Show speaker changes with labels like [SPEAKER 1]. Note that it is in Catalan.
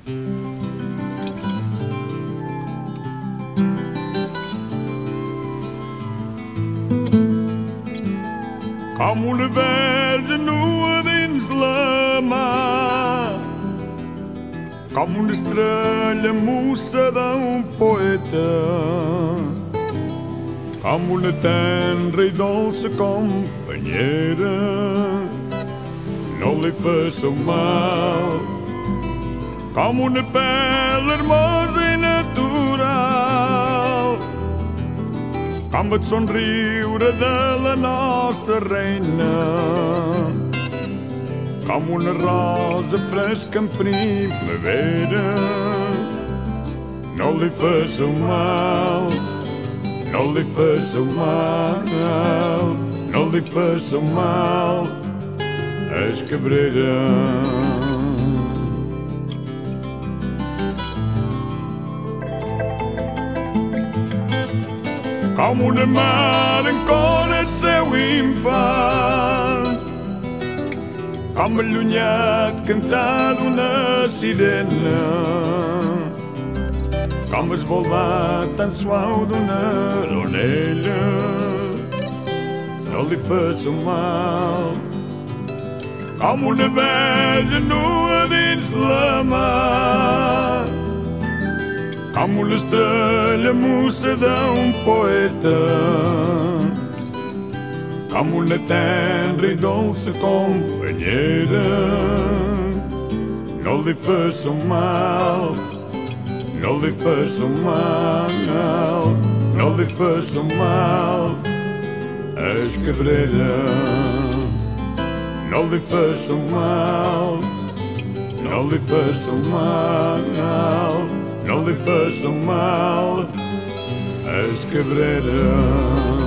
[SPEAKER 1] Com una verge nua dins la mà, com una estrella mussa d'un poeta, com una tenra i dolça companyera, no li faça mal, com una pell hermosa i natural, com el somriure de la nostra reina, com una rosa fresca en primavera, no li faça mal, no li faça mal, no li faça mal, és cabrera. Com una mare encora el seu infant, com el llunyat cantar d'una sirena, com el volar tan suau d'una oronella, no li faça mal, com una verge nua dins la mar, com una estrella mussa d'un poeta, com una tenra i dolça companyera, no li faça mal, no li faça mal, no li faça mal, és cabrera. No li faça mal, no li faça mal, no li faça mal, és cabrera.